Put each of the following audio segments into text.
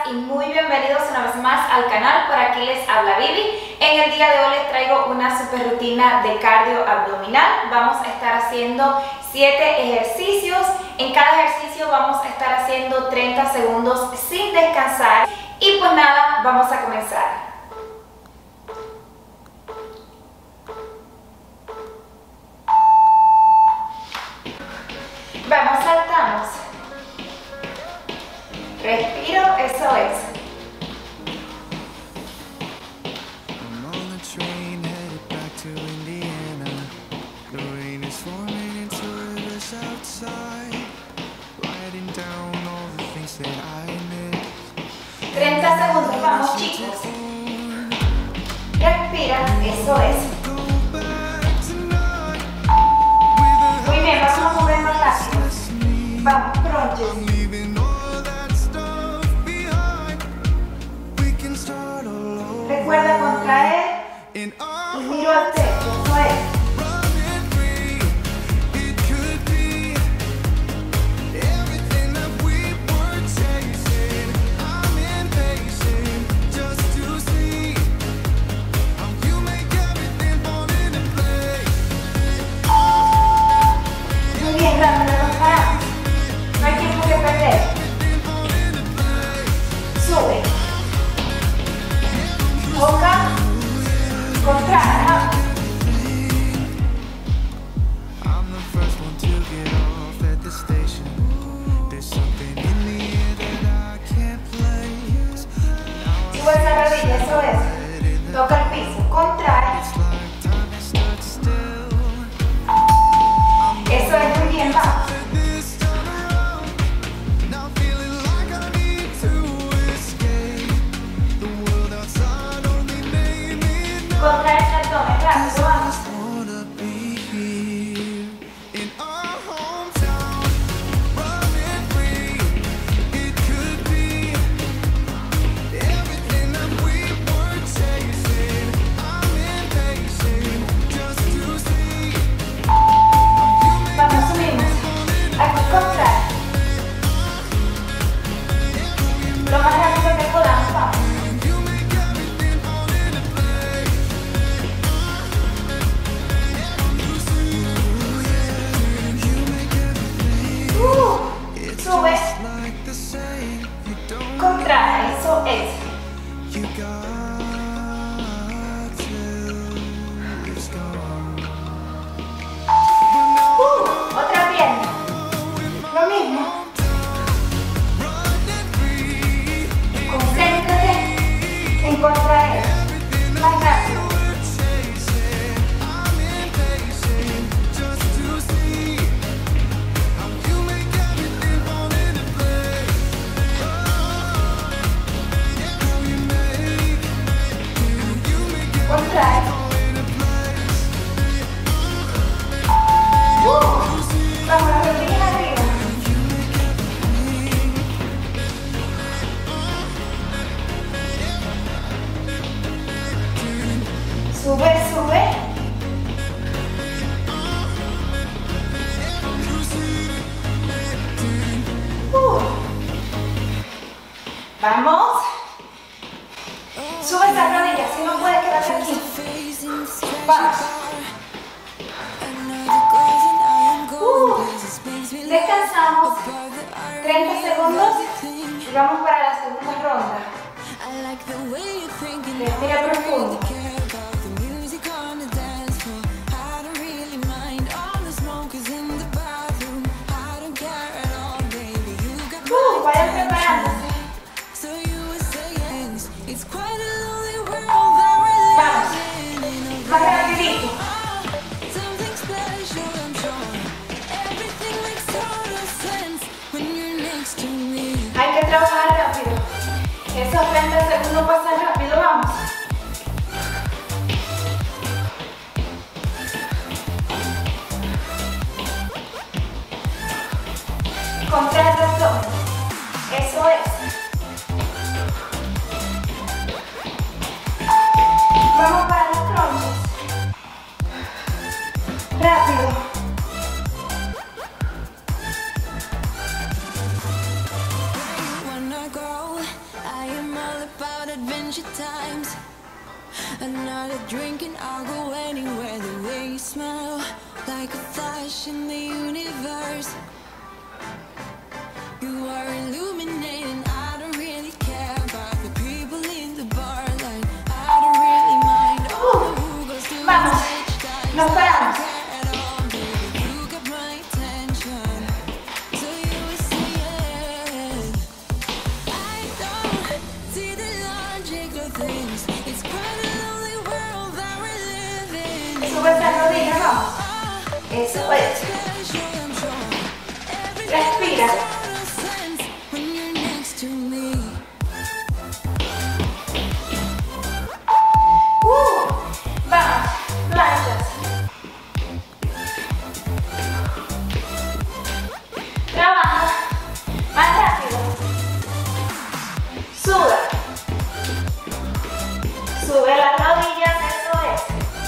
y muy bienvenidos una vez más al canal. Por aquí les habla Vivi. En el día de hoy les traigo una super rutina de cardio abdominal. Vamos a estar haciendo 7 ejercicios. En cada ejercicio vamos a estar haciendo 30 segundos sin descansar. Y pues nada, vamos a comenzar. Vamos, saltamos. Respiro, eso es. Segundos, vamos chicos. Respira, eso es. Muy bien, vamos a movernos rápido. Vamos, crunches. Recuerda contraer y miro al techo, eso es. No hay tiempo que perder. Sube. Toca. Contrae. Sube esa rodilla, eso es. Toca el piso. Contrae. Eso es, muy bien, vamos. Contrae el abdomen, rápido, vamos. Vamos, subimos. Aquí contrae. Lo más rápido que podamos, vamos. Sube, contrae, eso es. Otra pierna, lo mismo. Concéntrate en contraer, más rápido. Contrae. Vamos, las rodillas arriba. Sube, sube. Vamos. Sube esa rodilla, si no puedes quedarte aquí. Vamos. Descansamos 30 segundos y vamos para la segunda ronda. Respira profundo. Vayan preparándose. Vamos, más rapidito. Hay que trabajar rápido. Esos 30 segundos pasan rápido, vamos. Contrae el abdomen. Eso es. Vamos para los crunches. Rápido. started drinking, I'll go anywhere. The way you smell, like a flash in the universe. You are illuminating. I don't really care about the people in the bar. Like I don't really mind. Oh, who goes to Vamos, nos paramos. you got my attention. So you will see it. I don't see the logic of things. It's quite a lonely world that we're living in. Sube esa rodilla, vamos. Eso es. Respira. When you're next to me. Vamos, planchas. Trabaja. Más rápido. Suda. Sube las rodillas, eso es.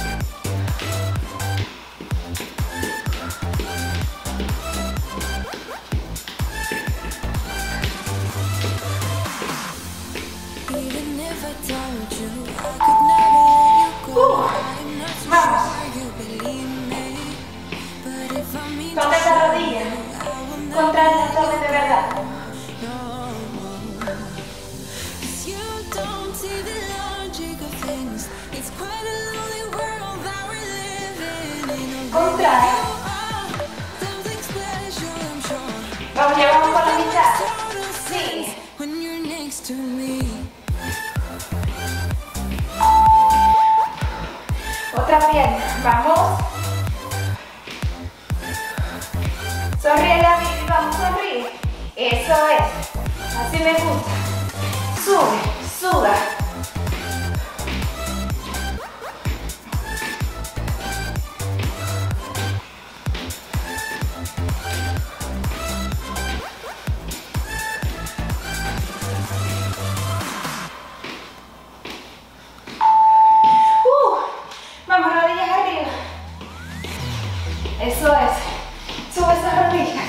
Even if I told you, I could never let you go. I'm not so Vamos. sure you believe me. But if I mean Toca esa rodilla. Contra el abdomen de verdad. Cause you don't see the logic of things. It's quite a lonely world that we're living in. Contrae. Something special, I'm sure. Vamos, llevamos por la mitad. Sí. When you're next to me. Otra pierna. Vamos. Sonríe la vida, vamos, sonríe. Eso es. Así me gusta. Sube, suda. Vamos, rodillas arriba. Eso es. Sube esas rodillas.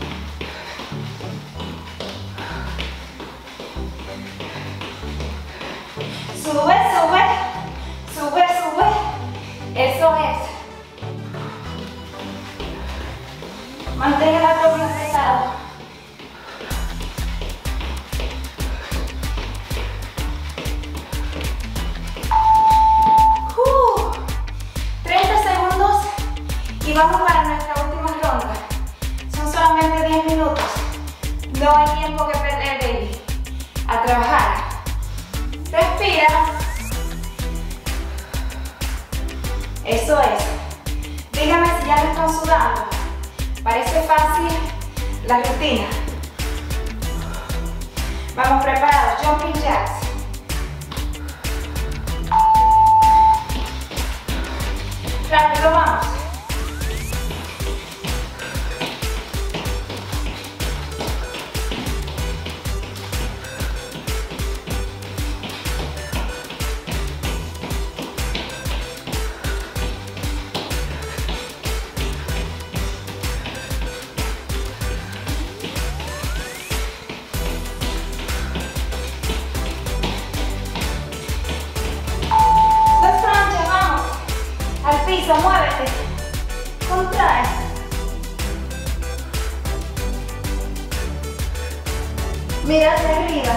Sube, sube. Sube, sube. Eso es. Mantén el abdomen apretado. 30 segundos y vamos para nuestra última ronda. Son solamente 10 minutos. No hay tiempo que perder, baby. A trabajar. Respira. Eso es. Dígame si ya no están sudando. Parece fácil la rutina. Vamos preparados. Jumping jacks. Rápido, vamos. Las planchas, vamos. Al piso, muévete. Contrae. Mira hacia arriba.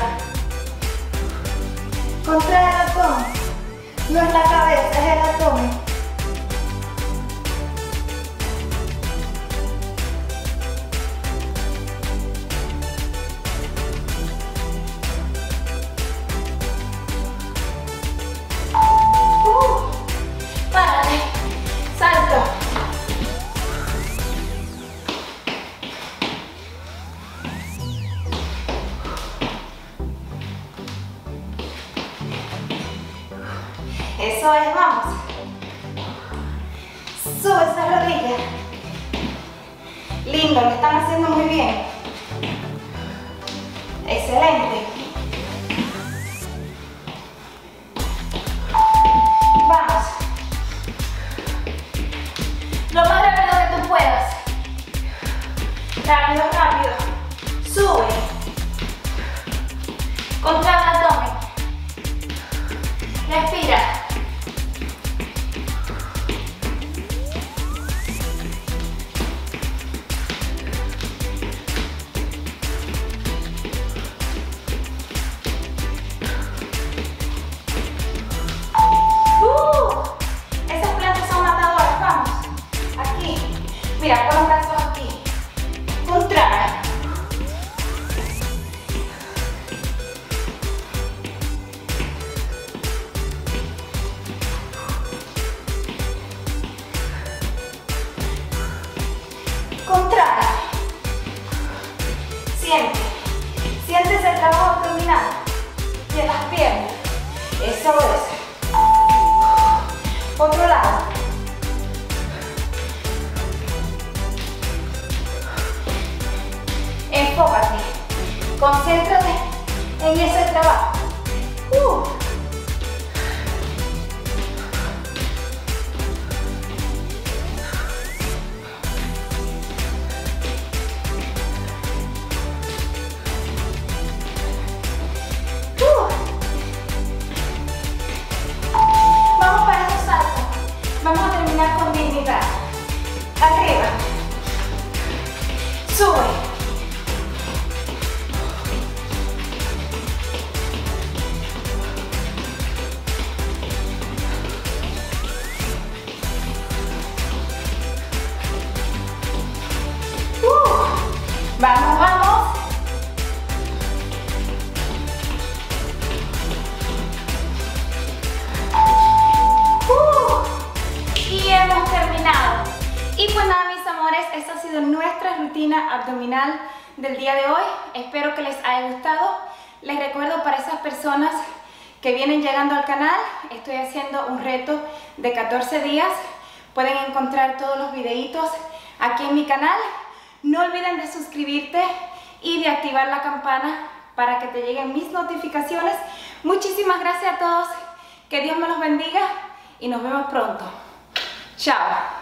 Contrae el abdomen. No es la cabeza, es el abdomen. Párate. Salto. Eso es, vamos. Sube esa rodilla. Lindo, lo están haciendo muy bien. Excelente. Vamos. Lo más rápido que tú puedas. Rápido, rápido. Sube. Contra el abdomen. Respira. Siente. Sientes el trabajo abdominal y en las piernas. Eso es. Otro lado. Enfócate. Concéntrate en ese trabajo. Vamos para esos saltos. Vamos a terminar con dignidad. Arriba. Sube. Vamos, vamos. Y hemos terminado. Y pues nada, mis amores, esta ha sido nuestra rutina abdominal del día de hoy. Espero que les haya gustado. Les recuerdo para esas personas que vienen llegando al canal, estoy haciendo un reto de 14 días. Pueden encontrar todos los videitos aquí en mi canal. No olviden de suscribirte y de activar la campana para que te lleguen mis notificaciones. Muchísimas gracias a todos. Que Dios me los bendiga y nos vemos pronto. Chao.